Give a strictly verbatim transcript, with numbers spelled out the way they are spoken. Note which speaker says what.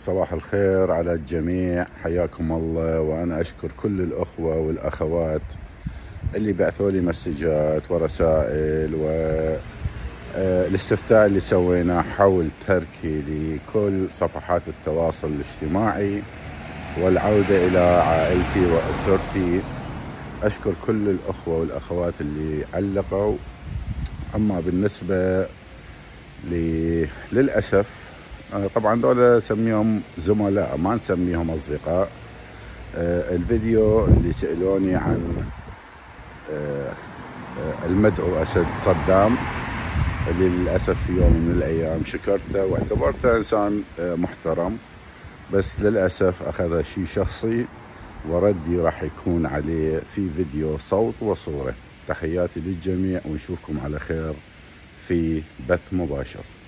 Speaker 1: صباح الخير على الجميع، حياكم الله. وأنا أشكر كل الأخوة والأخوات اللي بعثوا لي مسجات ورسائل والاستفتاء اللي سويناه حول تركي لكل صفحات التواصل الاجتماعي والعودة إلى عائلتي وأسرتي. أشكر كل الأخوة والأخوات اللي علقوا. أما بالنسبة لي للأسف طبعا دول سميهم زملاء، ما نسميهم أصدقاء. الفيديو اللي سألوني عن المدعو أسد صدام، اللي للأسف في يوم من الأيام شكرته واعتبرته إنسان محترم، بس للأسف أخذ شيء شخصي، وردي راح يكون عليه في فيديو صوت وصورة. تحياتي للجميع ونشوفكم على خير في بث مباشر.